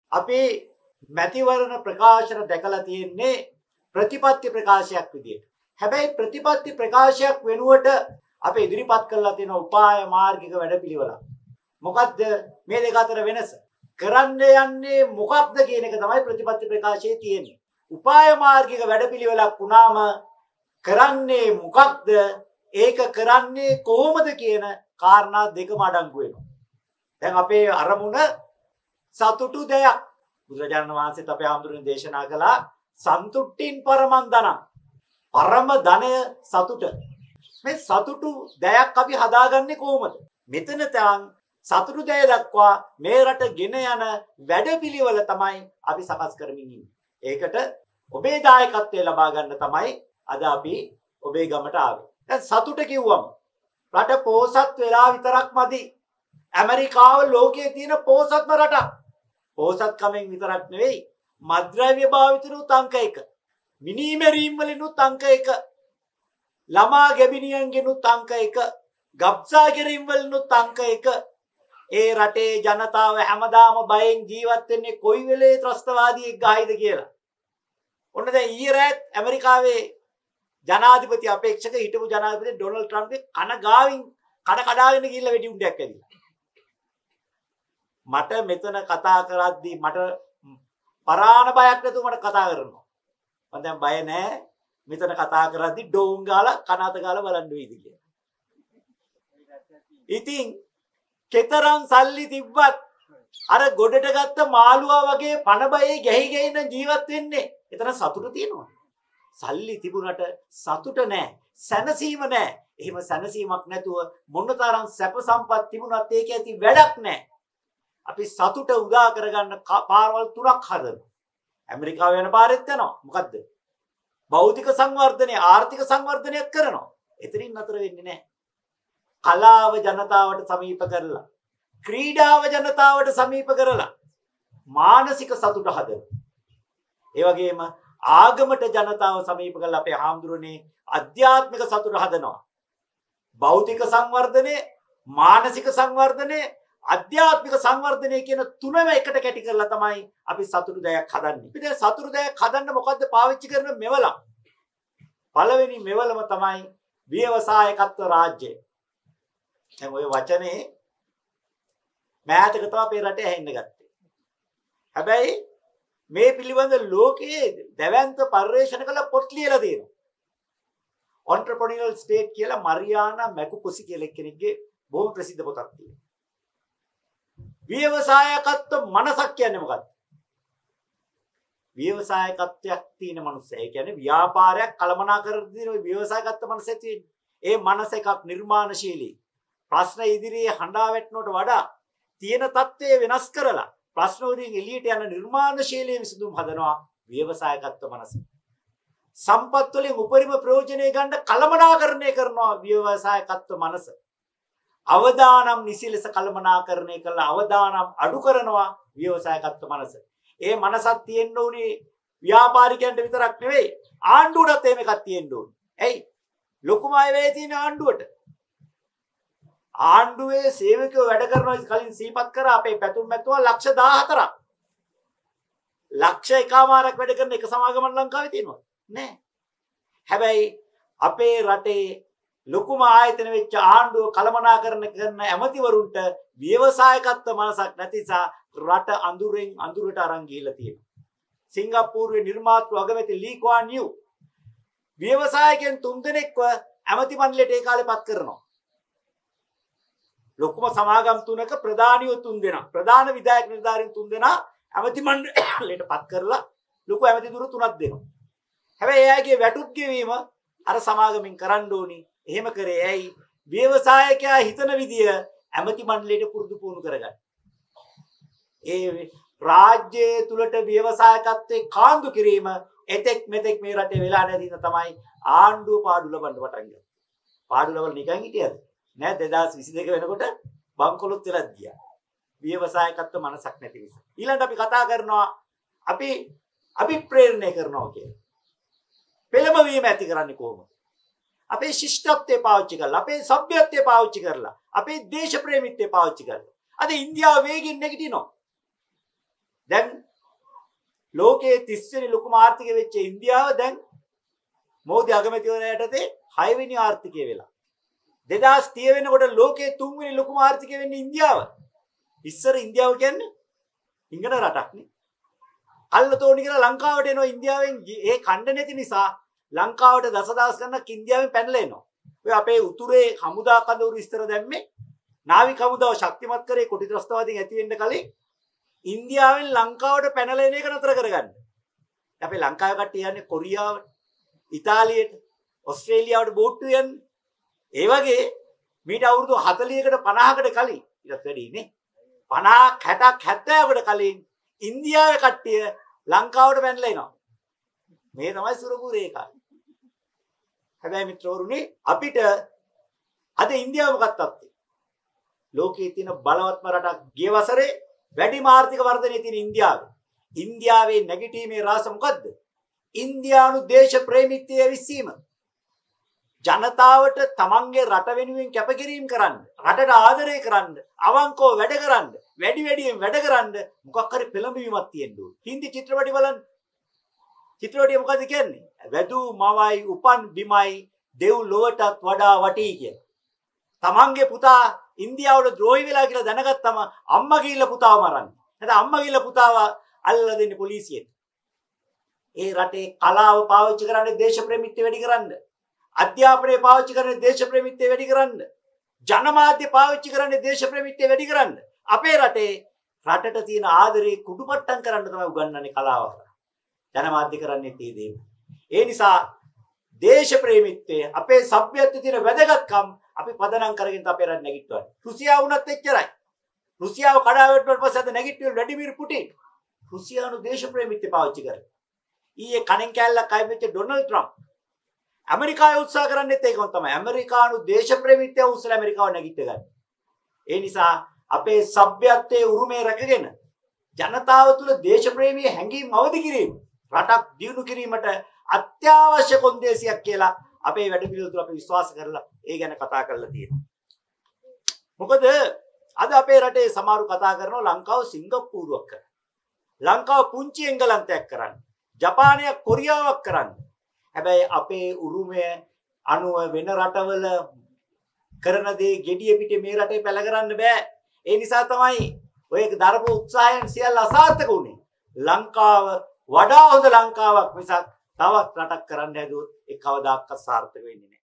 අපි මැතිවරණ ප්‍රකාශන දැකලා තියෙන්නේ ප්‍රතිපත්ති ප්‍රකාශයක් විදියට. හැබැයි ප්‍රතිපත්ති ප්‍රකාශයක් වෙනුවට අපි ඉදිරිපත් කරලා තියෙන උපාය මාර්ගික වැඩපිළිවෙලක්. මොකද්ද මේ දෙක අතර වෙනස? කරන්න යන්නේ මොකක්ද කියන එක තමයි ප්‍රතිපත්ති ප්‍රකාශයේ තියෙන්නේ. උපාය මාර්ගික වැඩපිළිවෙලක් වුණාම කරන්නේ මොකක්ද? ඒක කරන්නේ කොහොමද කියන කාරණා දෙකම අඩංගු වෙනවා. දැන් අපේ අරමුණ සතුටු දෙයක්. බුදුරජාණන් වහන්සේත් අපේ ආමතුරුන් දේශනා කළා සන්තුට්ඨින් පරමං ධනං. පරම ධනය සතුට. මේ සතුටු දෙයක් අපි හදාගන්නේ කොහොමද? මෙතන තන් සතුටු දෙය දක්වා මේ රට ගෙන යන වැඩපිළිවෙල තමයි අපි සකස් කරමින් ඉන්නේ. ඒකට ඔබේ දායකත්වය ලබා ගන්න තමයි අද අපි ඔබේ ගමට ආවේ. දැන් සතුට කිව්වම රට පෝසත් වෙලා විතරක් මදි. ඇමරිකාව ලෝකයේ තියෙන පෝසත්ම රටක්. පෝසත්කමෙන් විතරක් නෙවෙයි මද්ද්‍රව්‍ය භාවිතනුත් අංක 1. මිනිමෙරීම් වලිනුත් අංක 1. ළමා ගැබිනියන්ගෙනුත් අංක 1. ගබ්සා කිරීම් වලිනුත් අංක 1. ඒ රටේ ජනතාව හැමදාම බයෙන් ජීවත් වෙන්නේ කොයි වෙලේ ත්‍රස්තවාදියෙක් ගහයිද කියලා. ඔන්න දැන් ඊයේ ඇමරිකාවේ ජනාධිපති අපේක්ෂක හිටපු ජනාධිපති ඩොනල්ඩ් ට්‍රම්ප්ගේ කන ගාවින් කන කඩාගෙන ගිහිල්ලා වෙඩි උණ්ඩයක් ඇදිලා. මට මෙතන කතා කරද්දී මට පරාණ බයක් නැතුව මට කතා කරනවා. මම දැන් බය නැහැ. මෙතන කතා කරද්දී ඩෝන් ගාලා කනත ගාලා බලන්න වෙයිද කියලා. ඉතින් කෙතරම් සල්ලි තිබ්බත් අර ගොඩට ගත්ත මාළුවා වගේ පණබයේ ගැහි ගැහින ජීවත් වෙන්නේ. එතන සතුට තියෙනවා. සල්ලි තිබුණට සතුට නැහැ. සැනසීම නැහැ. එහෙම සැනසීමක් නැතුව මොනතරම් සැප සම්පත් තිබුණත් ඒක ඇති වැඩක් නැහැ. අපි සතුට උදා කරගන්න පාරවල් තුනක් හදනවා. ඇමරිකාව යන පාරෙත් යනවා. මොකද්ද? භෞතික සංවර්ධනය, ආර්ථික සංවර්ධනයක් කරනවා. එතනින් නතර වෙන්නේ නැහැ. කලාව ජනතාවට සමීප කරලා, ක්‍රීඩාව ජනතාවට සමීප කරලා මානසික සතුට හදනවා. ඒ වගේම ආගමට ජනතාව සමීප කරලා අපේ හාමුදුරනේ අධ්‍යාත්මික සතුට හදනවා. භෞතික සංවර්ධනය, මානසික සංවර්ධනය, අධ්‍යාත්මික සංවර්ධනය කියන තුනම එකට කැටි කරලා තමයි අපි සතුටු දෙයක් හදන්නේ. ඉතින් සතුටු දෙයක් හදන්න මොකද්ද පාවිච්චි කරන මෙවලම්? පළවෙනි මෙවලම තමයි ව්‍යවසායකත්ව රාජ්‍යය. දැන් ওই වචනේ මෑතක තමයි අපේ රටේ ඇහෙන්න ගත්තේ. හැබැයි මේ පිළිබඳ ලෝකයේ දැවැන්ත පරිශ්‍රණ කළ පොත් ලියලා තියෙනවා. entrepreneurial state කියලා මරියානා මැකුකොසි කියලා කෙනෙක්ගේ බොහොම ප්‍රසිද්ධ පොතක් තියෙනවා. ව්‍යවසායකත්ව මනසක් කියන්නේ මොකක්ද? ව්‍යවසායකත්වයක් තියෙන මනුස්සය. ඒ කියන්නේ ව්‍යාපාරයක් කළමනාකරන දින ඔය ව්‍යවසායකත්ව මනස තියෙන්නේ. ඒ මනස එකක් නිර්මාණශීලී. ප්‍රශ්න ඉදිරියේ හඬා වැටෙනවට වඩා තියෙන தත්ත්වය වෙනස් කරලා ප්‍රශ්න වලින් එළියට යන නිර්මාණශීලී විසඳුම් හදනවා ව්‍යවසායකත්ව මනස. සම්පත් වලින් උපරිම ප්‍රයෝජනය ගන්න කළමනාකරණය කරනවා ව්‍යවසායකත්ව මනස. අවදානම් නිසි ලෙස කළමනාකරණය කළා අවදානම් අඩු කරනවා ව්‍යවසායකත්ව මනස. ඒ මනසක් තියෙන්න උනේ ව්‍යාපාරිකයන්ට විතරක් නෙවෙයි ආණ්ඩුවටත් එහෙම එකක් තියෙන්න ඕනේ. ඇයි? ලොකුම අය වේ තියෙන ආණ්ඩුවට. ආණ්ඩුවේ සේවකයෝ වැඩ කරනවා කලින් සීපත් කරා අපේ පැතුම් මැතුවා ලක්ෂ 14ක්. ලක්ෂ 1මාරක් වැඩ කරන එක සමාගමක් ලංකාවේ තියෙනවා. නෑ. හැබැයි අපේ රටේ ලොකුම ආයතන වෙච්ච ආණ්ඩුව කළමනාකරණය කරන ඇමතිවරුන්ට ව්‍යවසායකත්ව මනසක් නැති නිසා රට අඳුරෙන් අඳුරට අරන් ගිහිල්ලා තියෙනවා. සිංගප්පූරුවේ නිර්මාතෘ අගමැති ලී කුවාන් යූ ව්‍යවසායකයන් 3 දෙනෙක්ව ඇමති මණ්ඩලයට ඒ කාලේ පත් කරනවා. ලොකුම සමාගම් තුනක ප්‍රධානියෝ 3 දෙනා, ප්‍රධාන විධායක නිලධාරීන් 3 දෙනා ඇමති මණ්ඩලයට පත් කරලා ලොකු ඇමති දුරු 3ක් දෙනවා. හැබැයි එයාගේ වැටුප් ගෙවීම අර සමාගමෙන් කරන්න ඕනි. එහෙම කරේ ඇයි? ව්‍යවසායකයා හිතන විදිය ඇමති මණ්ඩලයට පුරුදු පුහුණු කරගන්න. ඒ රාජ්‍යයේ තුලට ව්‍යවසායකත්වයේ කාන්දු කිරීම එතෙක් මෙතෙක් මේ රටේ වෙලා නැති නිසා තමයි ආණ්ඩුව පාඩු ලබන්න පටන් ගත්තේ. පාඩු ලබන්න නිකන් හිටියද? නෑ 2022 වෙනකොට බංකොලොත් වෙලා ගියා. ව්‍යවසායකත්ව මනසක් නැති නිසා. ඊළඟට අපි කතා කරනවා අපි ප්‍රේරණය කරනවා කියලා. පෙළඹවීම ඇති කරන්නේ කොහොමද? අපේ ශිෂ්ටත්වය පාවිච්චි කරලා, අපේ සભ્યත්වය පාවිච්චි කරලා, අපේ දේශ ප්‍රේමීත්වය පාවිච්චි කරලා. අද ඉන්දියාව වේගින් නැගිටිනවා. දැන් ලෝකයේ 30 වෙනි ලොකුම ආර්ථිකය වෙච්ච ඉන්දියාව දැන් මෝදි අගමැතිවරයා යටතේ 6 වෙනි ආර්ථිකය වෙලා. 2030 වෙනකොට ලෝකයේ 3 වෙනි ලොකුම ආර්ථිකය වෙන්නේ ඉන්දියාව. ඉස්සර ඉන්දියාව කියන්නේ ඉංගන රටක් නේ. අල්ලතෝනි කියලා ලංකාවට එනවා ඉන්දියාවෙන් ඒ ඛණ්ඩ නැති නිසා ලංකාවට දසදහස් ගණනක් ඉන්දියාවෙන් පැනලා එනවා. ඔය අපේ උතුරේ හමුදා කඳවුරු විස්තර දැම්මේ නාවික හමුදාව ශක්තිමත් කරේ කොටි ත්‍රස්තවාදීන් ඇති වෙන්න කලින් ඉන්දියාවෙන් ලංකාවට පැනලා එන එක නතර කරගන්න. අපේ ලංකාවේ කට්ටිය යන්නේ කොරියාවට, ඉතාලියට, ඕස්ට්‍රේලියාවට බෝට්ටු යන්නේ. ඒ වගේ මීට අවුරුදු 40කට 50කට කලින් ඊට වැඩි නේ 50 60 70කට කලින් ඉන්දියාවේ කට්ටිය ලංකාවට පැනලා එනවා. මේ තමයි සුරපුර රේඛාව. හැබැයි මිත්‍රවරුනි අපිට අද ඉන්දියාව මොකක්ද අත්තේ? ලෝකයේ තියෙන බලවත්ම රටක් ගිය වසරේ වැඩිම ආර්ථික වර්ධනය තියෙන ඉන්දියාවේ. ඉන්දියාවේ නැගිටීමේ රාස මොකද්ද? ඉන්දියානු දේශ ප්‍රේමීත්වයේ විසීම. ජනතාවට තමන්ගේ රට වෙනුවෙන් කැපකිරීම කරන්න, රටට ආදරය කරන්න, අවංකව වැඩ කරන්න, වැඩි වැඩියෙන් වැඩ කරන්න මොකක් හරි පෙළඹවීමක් තියෙන්න ඕනේ. හින්දි චිත්‍රපටි බලන්න. චිත්‍රපටිය මොකද්ද කියන්නේ? වැදූ මවයි උපන් බිමයි දෙව් ලොවටත් වඩා වටී කියලා. තමන්ගේ පුතා ඉන්දියාවට ද්‍රෝහි වෙලා කියලා දැනගත්තම අම්මා ගිහිල්ලා පුතාව මරන්නේ. නැත්නම් අම්මා ගිහිල්ලා පුතාව අල්ලලා දෙන්නේ පොලිසියට. ඒ රටේ කලාව පාවිච්චි කරන්නේ දේශප්‍රේමීත්වය වැඩි කරන්න. අධ්‍යාපනය පාවිච්චි කරන්නේ දේශප්‍රේමීත්වය වැඩි කරන්න. ජනමාධ්‍ය පාවිච්චි කරන්නේ දේශප්‍රේමීත්වය වැඩි කරන්න. අපේ රටේ රටට තියෙන ආදරේ කුඩුපට්ටම් කරන්න තමයි උගන්වන්නේ කලාව. ජනමාධ්‍ය කරන්නේ තේ දේ. ඒ නිසා දේශප්‍රේමීත්වය අපේ සભ્યත්වයේ තියෙන වැදගත්කම් අපි පදනම් කරගෙන අපේ රට නැගිටවන්නේ. රුසියාව වුණත් එච්චරයි. රුසියාව කඩාවැටුණාට පස්සේ අද නැගිටින ව්ලාඩිමිර් පුටින් රුසියානු දේශප්‍රේමීත්වය පාවිච්චි කරේ. ඊයේ කණෙන් කැල්ලක් අය වෙච්ච ඩොනල්ඩ් ට්‍රම්ප් ඇමරිකාවේ උත්සාහ කරන්නේත් ඒකම තමයි. ඇමරිකානු දේශප්‍රේමීත්වය උස්සලා ඇමරිකාව නැගිට ගන්න. ඒ නිසා අපේ සભ્યත්වයේ උරුමය රැකගෙන ජනතාව තුළ දේශප්‍රේමී හැඟීම් අවදි කිරීම රටක් දියුණු කිරීමට අත්‍යවශ්‍ය කොන්දේසියක් කියලා අපේ වැඩ පිළිවෙල තුළ අපි විශ්වාස කරලා ඒ ගැන කතා කරලා තියෙනවා. මොකද අද අපේ රටේ සමහරු කතා කරනවා ලංකාව සිංගප්පූරුවක් කරන්න. ලංකාව පුංචි එංගලන්තයක් කරන්න. ජපානයක් කොරියාවක් කරන්න. හැබැයි අපේ උරුමය අනුව වෙන රටවල කරන දේ gediya පිටේ මේ රටේ පැල කරන්න බෑ. ඒ නිසා තමයි ඔය දරපු උත්සාහයන් සියල්ල අසාර්ථක වුණේ. ලංකාව වඩා හොඳ ලංකාවක් මිසක් තවත් රටක් කරන්න හැදුවොත් ඒ කවදාකවත් සාර්ථක වෙන්නේ නැහැ.